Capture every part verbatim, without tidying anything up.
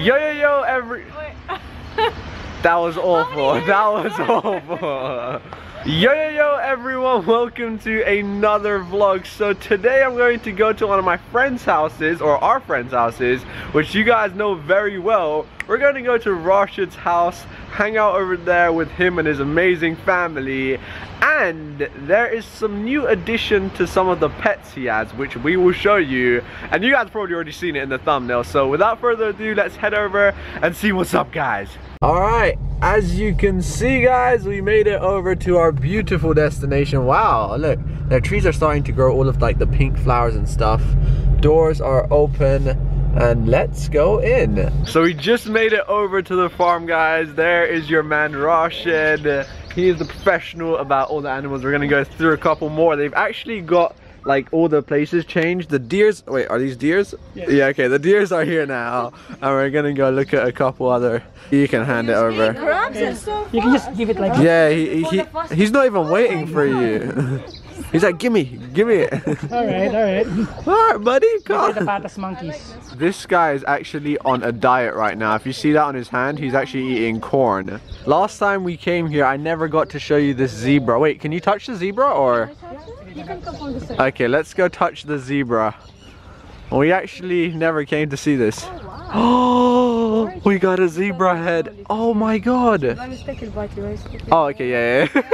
Yo yo yo every That was awful. That was awful. Yo yo yo everyone, welcome to another vlog. So today I'm going to go to one of my friends' houses, or our friends' houses, which you guys know very well. We're going to go to Rashid's house, hang out over there with him and his amazing family. And there is some new addition to some of the pets he has, which we will show you. And you guys probably already seen it in the thumbnail. So without further ado, let's head over and see what's up, guys. Alright, as you can see, guys, we made it over to our beautiful destination. Wow, look, the trees are starting to grow all of like the pink flowers and stuff. Doors are open and let's go in. So we just made it over to the farm, guys. There is your man Rashid. He is the professional about all the animals. We're gonna go through a couple more. They've actually got like all the places changed. The deers, wait, are these deers? Yes. Yeah, okay, the deers are here now. And we're gonna go look at a couple other. You can hand it over. You can just give it like yeah, he, he, he he's not even waiting for you. He's like, gimme, gimme it. Alright, alright. Alright, buddy, come the patas monkeys. This guy is actually on a diet right now. If you see that on his hand, he's actually eating corn. Last time we came here, I never got to show you this zebra. Wait, can you touch the zebra or? You can come on the side. Okay, let's go touch the zebra. We actually never came to see this. Oh, wow. We got a zebra head. Oh my god. Oh, okay, yeah, yeah.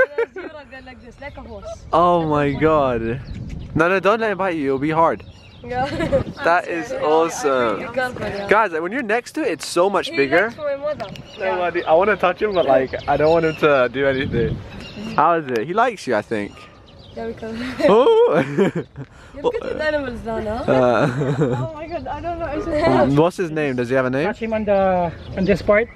Oh my god. No, no, don't let it bite you. It'll be hard. That is awesome. Guys, when you're next to it, it's so much bigger. No, I want to touch him, but like, I don't want him to do anything. How is it? He likes you, I think. Yeah, we can. Oh! You've got the animals down now. Uh, oh my god, I don't know. What's his name? Does he have a name? Touch him on the on this part.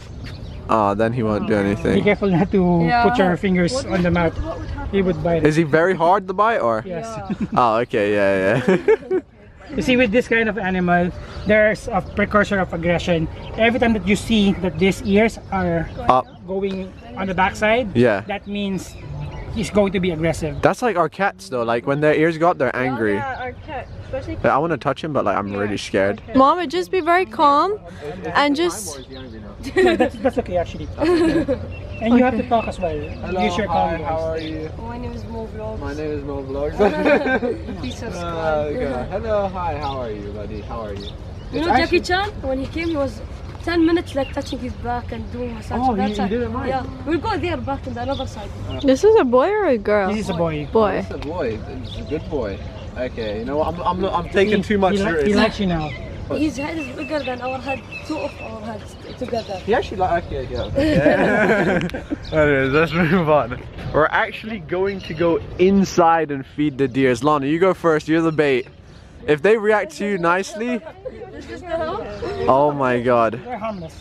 Oh, then he won't do anything. Be careful not to yeah. put your fingers what on the mouth. He would bite it. Is he very hard to bite or? Yes. Yeah. Oh, okay, yeah, yeah. You see, with this kind of animal, there's a precursor of aggression. Every time that you see that these ears are Up. going on the backside, Yeah. that means he's going to be aggressive. That's like our cats though, like when their ears go up, they're angry. Oh, yeah, our cat. Especially I want to touch him, but like I'm really scared. Mama, just be very calm and just... No, that's, that's okay actually. And you have to talk as well. Hello, Use your hi, calm how voice. are you? My name is Mo Vlogs. My name is Mo Vlogs. Please Uh, subscribe. okay. Hello, hi, how are you, buddy? How are you? You know Jackie Chan? When he came, he was ten minutes like touching his back and doing massage. Oh, that he- he side. didn't mind? Yeah, we'll go there back to the other side. This is a boy or a girl? This is a boy. Boy. It's a boy. It's a good boy. Okay, you know what? I'm, I'm, I'm taking too much He, li serious. he likes you now. His head is bigger than our head, two of our heads together. He actually like, okay, yeah. Okay. Anyways, let's move on. We're actually going to go inside and feed the deers. Lana, you go first, you're the bait. If they react to you nicely, Is this the help? oh my god. They're harmless.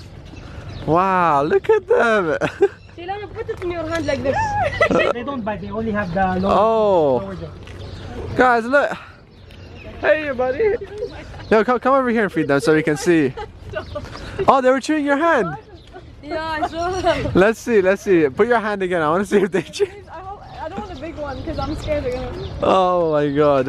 Wow, look at them. Silana, put it in your hand like this. They don't bite, they only have the lower, Oh. lower jaw. Guys, look. Hey, buddy. No, come, come over here and feed them so we can see. Oh, they were chewing your hand. Yeah, I saw. Let's see, let's see. Put your hand again. I want to see if they chew. I, hope, I don't want a big one because I'm scared of him. Oh my god.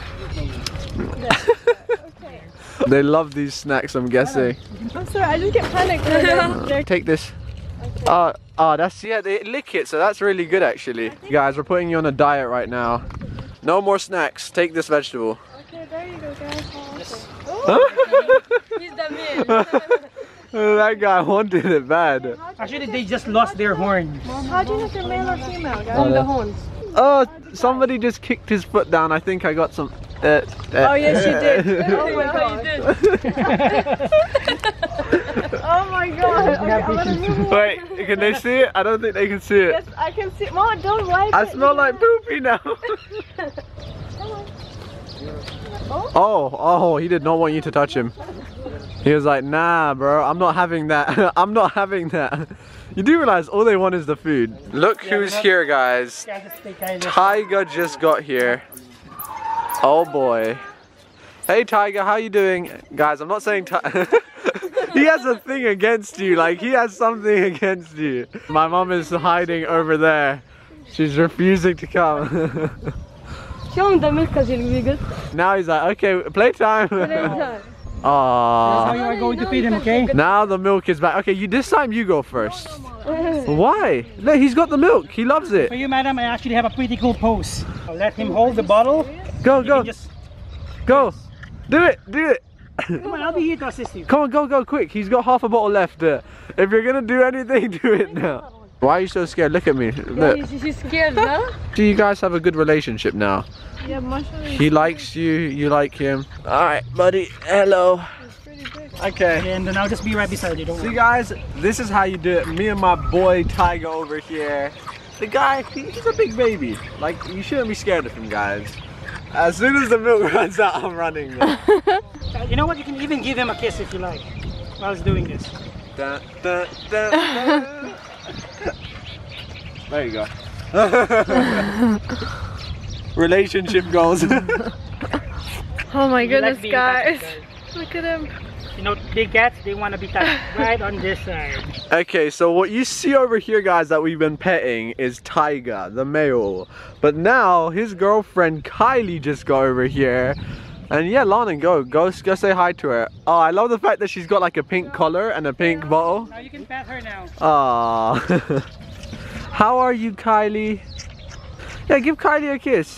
Okay. They love these snacks, I'm guessing. I'm sorry, I just get panicked. Take this. Oh, oh, that's, yeah, they lick it, so that's really good actually. Guys, we're putting you on a diet right now. No more snacks. Take this vegetable. Okay, there you go, guys. Huh? He's the man. That guy wanted it bad. Actually, they just lost their horn. How do you know if they're male or female, guys? Oh, On yeah. the horns. Oh, somebody just kicked his foot down. I think I got some. Uh, uh, Oh yes, you did. Oh my god, you did. Oh my god. Okay, I'm gonna move. Wait, can they see it? I don't think they can see it. Yes, I can see. Mom, don't wipe I it. smell like poopy now. Oh, oh, he did not want you to touch him. He was like, nah, bro, I'm not having that. I'm not having that. You do realize all they want is the food. Look who's here, guys. Tiger just got here. Oh boy. Hey Tiger, how you doing? Guys, I'm not saying Tiger. He has a thing against you, like he has something against you. My mom is hiding over there. She's refusing to come. Show him the milk because he'll be good. Now he's like, okay, playtime. Playtime. That's how Aww. you are going to feed him, okay? Now the milk is back. Okay, you this time you go first. Why? Look, he's got the milk. He loves it. For you, madam, I actually have a pretty cool pose. I'll let him hold the bottle. Go, You go, can just, go. Do it, do it. come on, I'll be here to assist you. Come on, go, go, quick. He's got half a bottle left. Uh, if you're gonna do anything, do it now. Why are you so scared? Look at me. Look. Yeah, she's scared, no? Do you guys have a good relationship now? Yeah, Marshall is He likes you, you like him. Alright, buddy. Hello. pretty big. Okay. And then I'll just be right beside you, don't See worry. guys, this is how you do it. Me and my boy Tiger over here. The guy, he- he's a big baby. Like, you shouldn't be scared of him, guys. As soon as the milk runs out, I'm running. Uh, You know what? You can even give him a kiss if you like while he's doing this. Dun, dun, dun, dun. There you go. Relationship goals. Oh my You like goodness, being guys. touched, Look at him. You know, big cats, they want to be touched right on this side. Okay, so what you see over here, guys, that we've been petting is Tiger, the male. But now his girlfriend Kylie just got over here. And yeah, Lana, go, go, go say hi to her. Oh, I love the fact that she's got like a pink collar and a pink bottle. Now you can pat her now. Aww. How are you, Kylie? Yeah, give Kylie a kiss.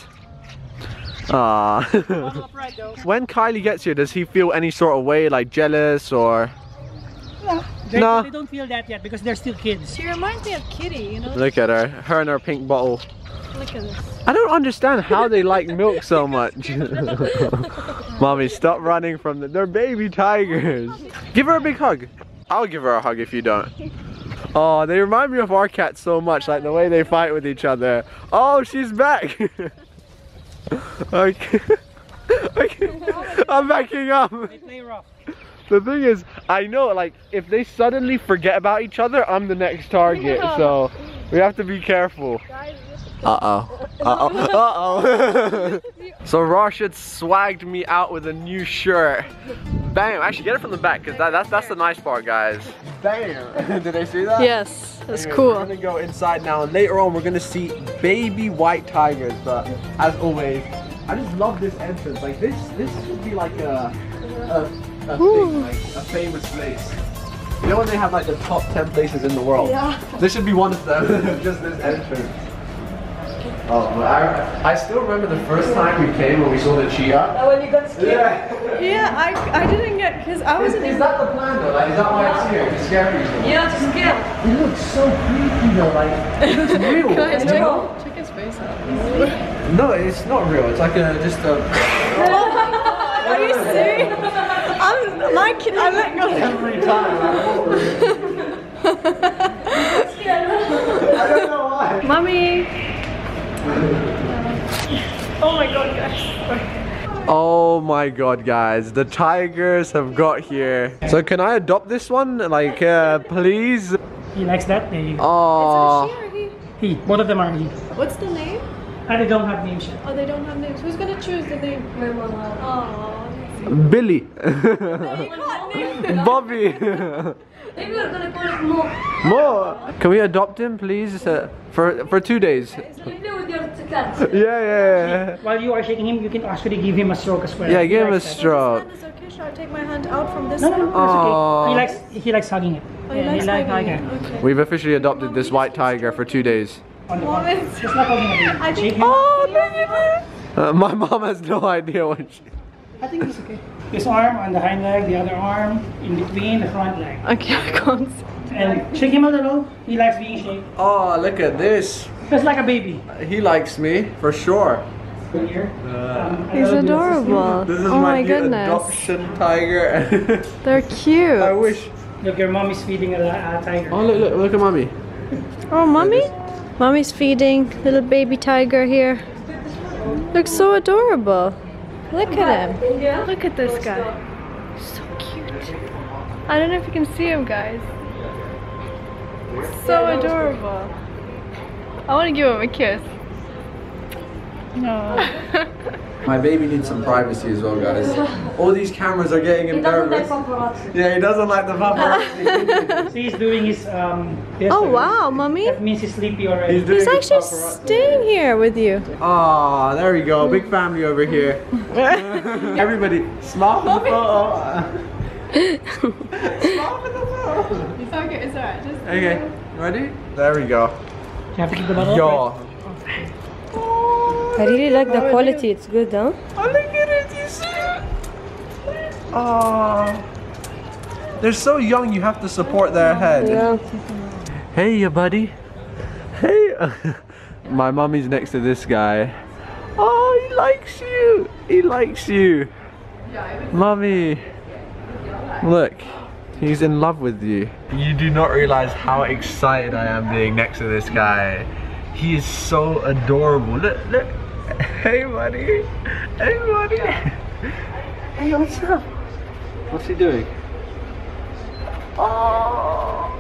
Aww. Bottle upright though. When Kylie gets here, does he feel any sort of way, like jealous or? They, No. they don't feel that yet because they're still kids. She reminds me of Kitty, you know? Look at her, her and her pink bottle. Look at this. I don't understand how they like milk so much. Mommy, stop running from them. They're baby tigers. Give her a big hug. I'll give her a hug if you don't. Oh, they remind me of our cats so much, like the way they fight with each other. Oh, she's back. Okay. Okay. I'm backing up. They play rough. The thing is, I know, like, if they suddenly forget about each other, I'm the next target. So we have to be careful. Uh-oh. Uh-oh. Uh-oh. So Rashid swagged me out with a new shirt. Bam. Actually, get it from the back, because that, that's, that's the nice part, guys. Bam. Did they see that? Yes, that's Anyways, cool. We're gonna go inside now, and later on we're gonna see baby white tigers. But as always, I just love this entrance. Like this, this should be like a, a, a thing, like a famous place. You know when they have like the top ten places in the world? Yeah. This should be one of them. Just this entrance. Oh, but I, I still remember the first time we came when we saw the cheetah. When you got scared. Yeah. Yeah, I, I didn't get, because I Is, wasn't is that the plan though? Like, is that why it's here? To scare people? Yeah, to scare. It looks so creepy though, like, it looks real. Guys, you know? check, check his face out. No, it's not real. It's like a, just a... Are you serious? I'm, my kid, I let go. Every time I I don't know why. Mommy. Oh my god, guys. Oh my god, guys. The tigers have got here. So can I adopt this one? Like, uh, please? He likes that. There you go. Oh. Is it a she or he? He. Both of them are he. What's the name? And they don't have names yet. Oh, they don't have names. Who's gonna choose the name? My mama. Oh. Billy. Bobby. Maybe we're gonna call it Mo. Mo, can we adopt him, please? Uh, for for two days. So you play with your cats. Yeah, yeah, While you are shaking him, you can actually give him a stroke as well. yeah. He Give him a likes that. stroke. Hand is okay. Should I take my hand out from this No, no, side? no, it's okay. Aw. He likes he likes hugging it. Oh, he Yeah, likes like hugging hugging it. Okay. We've officially adopted this white tiger for two days. On the Mom, front. it's- Just like hugging a baby. I Shake think. him. Oh, thank you. Uh, my mom has no idea what she... I think it's okay. This arm on the hind leg, the other arm in between the front leg. Okay, I can't see. And shake him a little. He likes being shaken. Oh, look at this. Just like a baby. He likes me, for sure. Good here. Um, He's I love you. adorable. This is Oh my, my new goodness. adoption tiger. They're cute. I wish... Look, your mom is feeding a, a tiger. Oh, look, look, look at mommy. Oh, mommy? Mommy's feeding little baby tiger here. Looks so adorable. Look at him. Look at this guy. So cute. I don't know if you can see him, guys. So adorable. I want to give him a kiss. No. My baby needs some privacy as well, guys. All these cameras are getting him nervous. Yeah, he doesn't like the paparazzi. So he's doing his um. This Oh already. wow, mommy. That means he's sleepy already. He's doing He's his actually paparazzi. staying here with you. Ah, there we go. Big family over here. Everybody, smile for the photo. Smile for the photo. It's okay, it's alright. Just Okay, ready? There we go. You have to keep the bottle. Yo. I really like the quality. It's good, huh? Oh, look at it, you see it? Oh. They're so young, you have to support their head. Yeah. Hey, ya buddy. Hey. My mommy's next to this guy. Oh, he likes you. He likes you. Mommy. Look. He's in love with you. You do not realize how excited I am being next to this guy. He is so adorable. Look, look. Hey, buddy. Hey, buddy. Hey, what's up? What's he doing? Oh.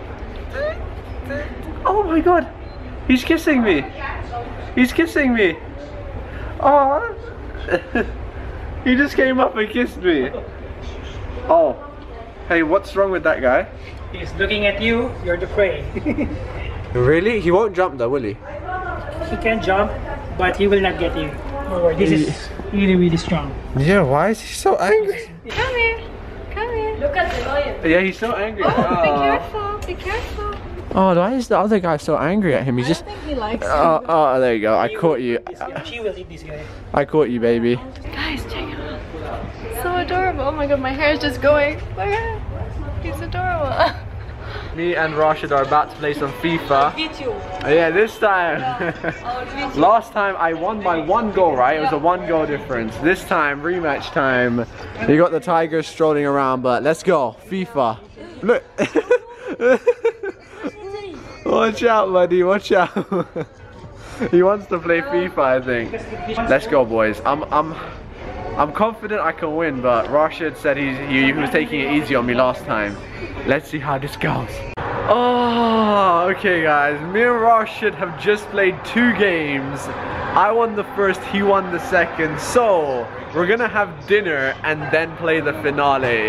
Oh my god. He's kissing me. He's kissing me. Oh. He just came up and kissed me. Oh. Hey, what's wrong with that guy? He's looking at you. You're the prey. Really? He won't jump though, will he? He can jump, but he will not get you. Don't worry. This is really, really strong. Yeah, why is he so angry? Come here. Come here. Look at the lion. Yeah, he's so angry. Oh, be Oh. careful. Be careful. Oh, why is the other guy so angry at him? He's just. I think he likes Oh, oh, there you go. I caught you. This guy- She will eat this guy. I caught you, baby. Guys, check it out. So adorable. Oh my god, my hair is just going. Look at it. He's adorable. Me and Rashid are about to play some FIFA. Beat you. Oh, yeah, this time. Last time I won by one goal, right? It was a one goal difference. This time, rematch time. You got the Tigers strolling around, but let's go. FIFA. Look. Watch out, buddy. Watch out. He wants to play FIFA, I think. Let's go, boys. I'm, I'm, I'm confident I can win, but Rashid said he's, he, he was taking it easy on me last time. Let's see how this goes. Oh, okay, guys. Me and Rashid have just played two games. I won the first, he won the second. So we're gonna have dinner and then play the finale.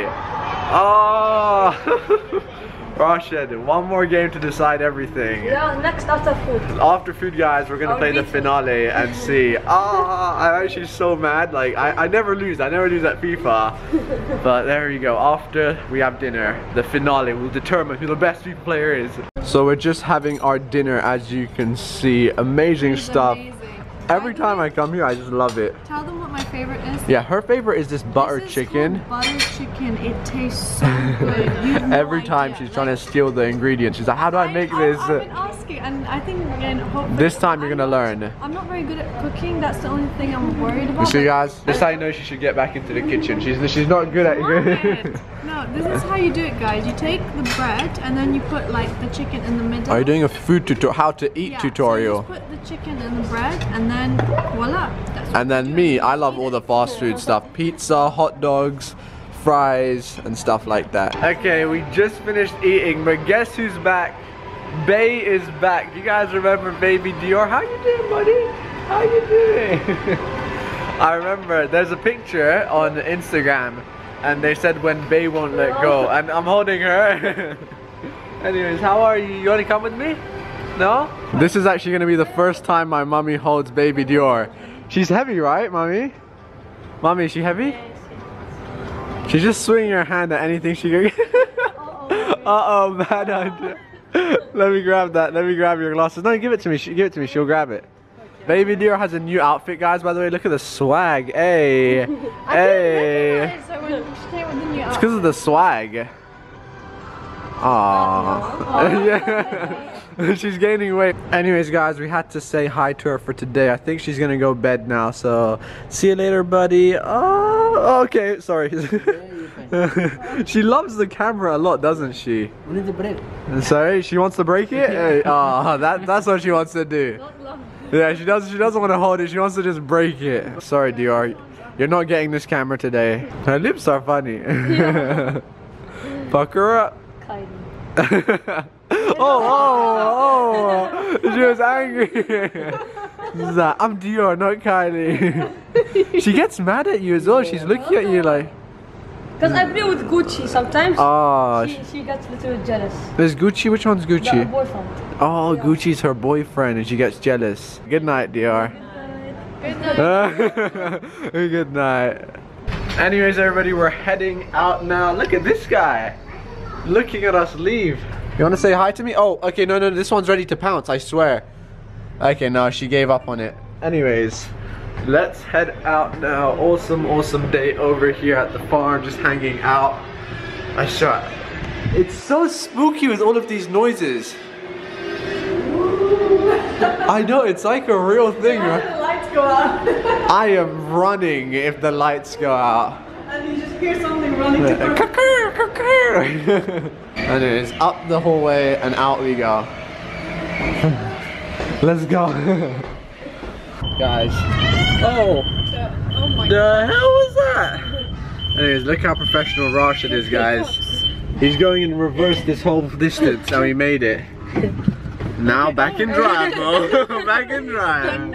Oh. Rashid, one more game to decide everything. Yeah, next after food. After food, guys, we're gonna I'll play the beat you. finale and see. Ah, I'm actually so mad. Like, I, I never lose. I never lose at FIFA. But there you go. After we have dinner, the finale will determine who the best FIFA player is. So we're just having our dinner, as you can see. Amazing It's stuff. amazing. Every time I come here, I just love it. Tell them what my favorite is. Yeah, her favorite is this butter This is chicken. called butter chicken. It tastes so good. You have no Every time idea. she's trying to steal the ingredients. She's like, how do I make I, this? I've been asking, and I think again, hopefully. This time you're I'm gonna not- learn. I'm not very good at cooking. That's the only thing I'm worried about. You see, but- guys, this is how you know she should get back into the kitchen. She's she's not good at What? No, this is how you do it, guys. You take the bread and then you put like the chicken in the middle. Are you doing a food tutorial? How to eat Yeah, tutorial? So you just put the chicken in the bread and then voila. That's what And then you do. me, I love all the fast food stuff. Pizza, hot dogs, fries, and stuff like that. Okay, we just finished eating, but guess who's back? Bay is back. You guys remember Baby Dior? How you doing, buddy? How you doing? I remember there's a picture on Instagram and they said when Bay won't let go, and I'm holding her. Anyways, how are you? You wanna come with me? No? This is actually gonna be the first time my mommy holds Baby Dior. She's heavy, right, mommy? Mommy, is she heavy? She's just swinging her hand at anything she can get. Uh-oh, bad idea. Let me grab that. Let me grab your glasses. No, give it to me. She, give it to me. She'll grab it. Baby Dior has a new outfit, guys. By the way, look at the swag. Hey. Hey. It's like when she came with the new It's because of the swag. Aww. Yeah. She's gaining weight. Anyways, guys, we had to say hi to her for today. I think she's gonna go bed now. So, see you later, buddy. Oh, okay. Sorry. She loves the camera a lot, doesn't she? We need to break. Sorry, she wants to break it. Hey, oh, that that's what she wants to do. Yeah, she does. She doesn't want to hold it. She wants to just break it. Sorry, Dior. You're not getting this camera today. Her lips are funny. Fuck her up. oh, oh, oh. She was angry. Zah, I'm Dior, not Kylie. She gets mad at you as well. She's looking at you like. Because I play with Gucci sometimes. Oh, she, she gets a little jealous. There's Gucci. Which one's Gucci? The boyfriend. Oh, yeah. Gucci's her boyfriend, and she gets jealous. Good night, Dior. Good night. Good night. Anyways, everybody, we're heading out now. Look at this guy, looking at us leave. You want to say hi to me? Oh, okay. No, no, this one's ready to pounce. I swear. Okay, no, she gave up on it. Anyways. Let's head out now. Awesome, awesome day over here at the farm, just hanging out. I shot. It's so spooky with all of these noises. I know, it's like a real thing, right? The lights go out. I am running if the lights go out. And you just hear something running to And it's up the hallway and out we go. Let's go. Guys. Oh, oh my the hell was that? Anyways, look how professional Rashid is, guys. He's going in reverse this whole distance, and we made it. Now back in drive, bro. Back in drive.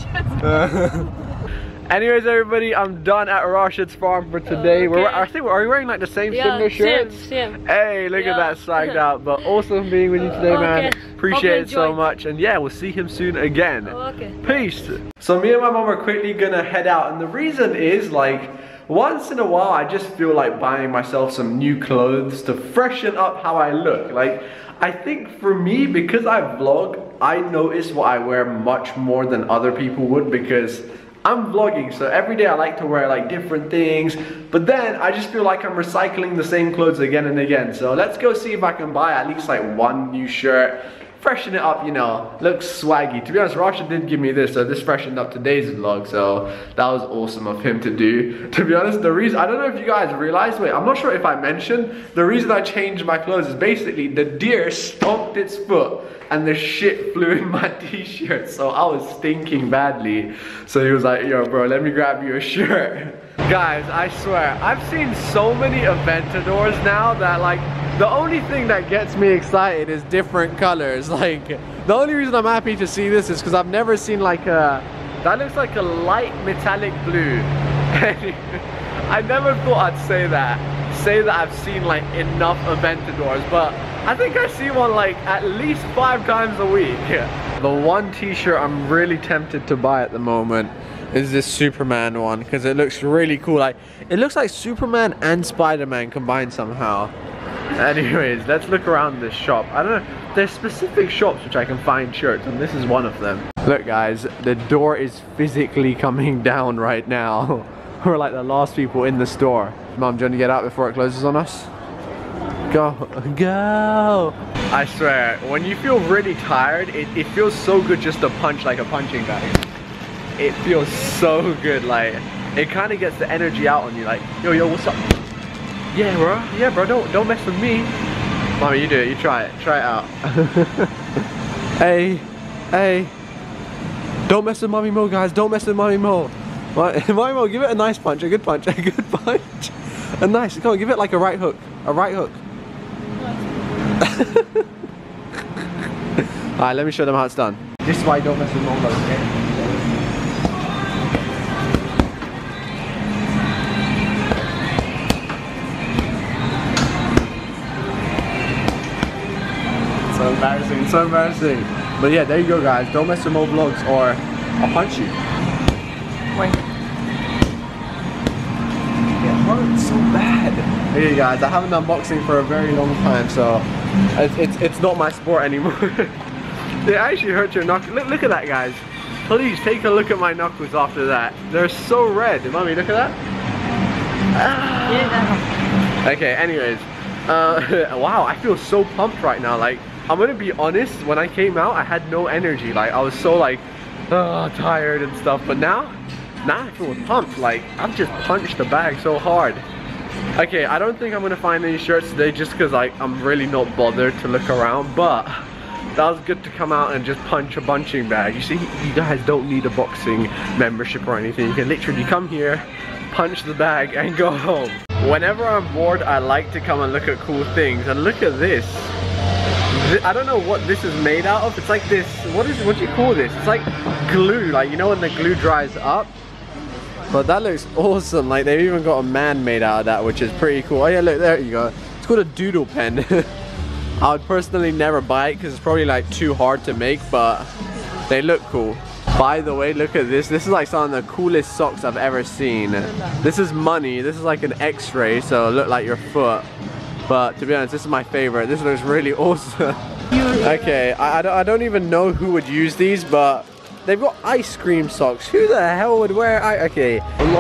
Anyways, everybody, I'm done at Rashid's farm for today. Okay. We're, I think, are we wearing like the same yeah, similar shirts? Same, same. Hey, look yeah. at that swagged out. But awesome being with you today, man. Okay. Appreciate it so enjoyed. much. And yeah, we'll see him soon again. Okay. Peace. So me and my mom are quickly gonna head out, and the reason is like, once in a while I just feel like buying myself some new clothes to freshen up how I look. Like, I think for me, because I vlog, I notice what I wear much more than other people would, because I'm vlogging, so every day I like to wear like different things, but then I just feel like I'm recycling the same clothes again and again. So let's go see if I can buy at least like one new shirt, freshen it up, you know, looks swaggy. To be honest, Rashid did give me this, so this freshened up today's vlog, so that was awesome of him to do. To be honest, the reason, I don't know if you guys realized, wait, I'm not sure if I mentioned, the reason I changed my clothes is basically the deer stomped its foot and the shit flew in my t-shirt, so I was stinking badly. So he was like, yo bro, let me grab you a shirt. Guys, I swear, I've seen so many Aventadors now that like, the only thing that gets me excited is different colors. Like, the only reason I'm happy to see this is because I've never seen like a, that looks like a light metallic blue. I never thought I'd say that, say that I've seen like enough Aventadors, but I think I see one like at least five times a week. The one t-shirt I'm really tempted to buy at the moment is this Superman one, because it looks really cool. Like, it looks like Superman and Spider-Man combined somehow. Anyways, let's look around this shop. I don't know, there's specific shops which I can find shirts, and this is one of them. Look guys, the door is physically coming down right now. We're like the last people in the store. Mom, do you want to get out before it closes on us? Go, go! I swear, when you feel really tired, it, it feels so good just to punch like a punching bag. It feels so good, like, it kind of gets the energy out on you, like, yo, yo, what's up? Yeah, bro. Yeah, bro. Don't don't mess with me. Mommy, you do it. You try it. Try it out. Hey, hey. Don't mess with Mommy Mo, guys. Don't mess with Mommy Mo. Mommy Mo, give it a nice punch. A good punch. A good punch. A nice. Come on, give it like a right hook. A right hook. Alright, let me show them how it's done. This is why you don't mess with Mo, okay? So embarrassing, so embarrassing. But yeah, there you go guys. Don't mess with more vlogs or I'll punch you. Wait. It hurts so bad. Okay guys, I haven't done boxing for a very long time, so it's, it's, it's not my sport anymore. It actually hurts your knuckles. Look, look at that guys. Please take a look at my knuckles after that. They're so red. Mommy, look at that. Ah. Okay, anyways. Uh, wow, I feel so pumped right now. Like, I'm gonna be honest, when I came out, I had no energy. Like, I was so like, oh, tired and stuff. But now, now I feel pumped. Like, I've just punched the bag so hard. Okay, I don't think I'm gonna find any shirts today just because like, I'm really not bothered to look around. But that was good to come out and just punch a punching bag. You see, you guys don't need a boxing membership or anything. You can literally come here, punch the bag and go home. Whenever I'm bored, I like to come and look at cool things. And look at this. I don't know what this is made out of. It's like this, what is, what do you call this? It's like glue, like you know when the glue dries up? But that looks awesome. Like they've even got a man made out of that, which is pretty cool. Oh yeah, look, there you go. It's called a doodle pen. I would personally never buy it because it's probably like too hard to make, but they look cool. By the way, look at this. This is like some of the coolest socks I've ever seen. This is money. This is like an x-ray, so it'll look like your foot. But to be honest, this is my favorite. This looks really awesome. Okay, I, I, don't, I don't even know who would use these, but they've got ice cream socks. Who the hell would wear I okay.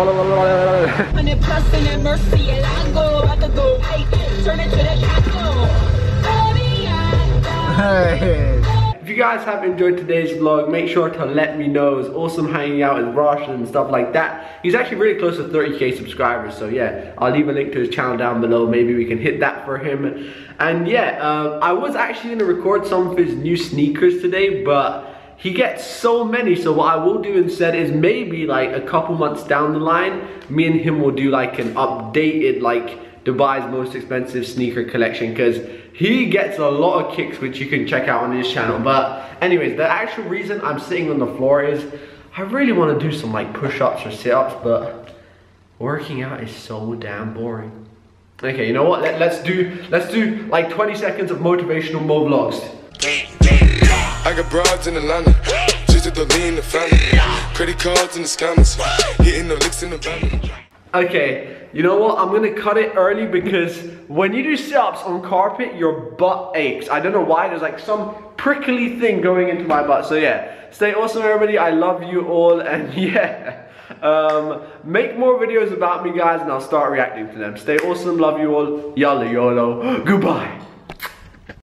Hey. If you guys have enjoyed today's vlog, make sure to let me know. It's awesome hanging out with Rosh and stuff like that. He's actually really close to thirty K subscribers, so yeah, I'll leave a link to his channel down below. Maybe we can hit that for him. And yeah, uh, I was actually going to record some of his new sneakers today, but he gets so many, so what I will do instead is maybe like a couple months down the line, me and him will do like an updated like Dubai's most expensive sneaker collection, because he gets a lot of kicks which you can check out on his channel. But anyways, the actual reason I'm sitting on the floor is I really want to do some like push-ups or sit-ups, but working out is so damn boring. Okay, you know what, Let, let's do let's do like twenty seconds of motivational Mo vlogs. I got broads in Atlanta, just at the lean the family, credit cards in the scammers, hitting the licks in the van. Okay, you know what? I'm gonna cut it early because when you do sit-ups on carpet, your butt aches. I don't know why, there's like some prickly thing going into my butt. So yeah, stay awesome everybody, I love you all, and yeah. Um, make more videos about me guys and I'll start reacting to them. Stay awesome, love you all, yalla yolo, goodbye.